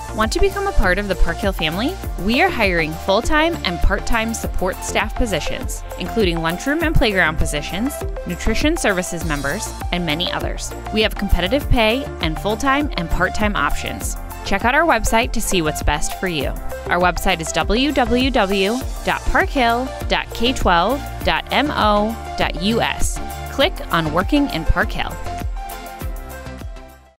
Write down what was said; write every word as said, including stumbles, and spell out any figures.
Want to become a part of the Park Hill family? We are hiring full-time and part-time support staff positions, including lunchroom and playground positions, nutrition services members, and many others. We have competitive pay and full-time and part-time options. Check out our website to see what's best for you. Our website is w w w dot park hill dot k twelve dot m o dot u s. Click on Working in Park Hill.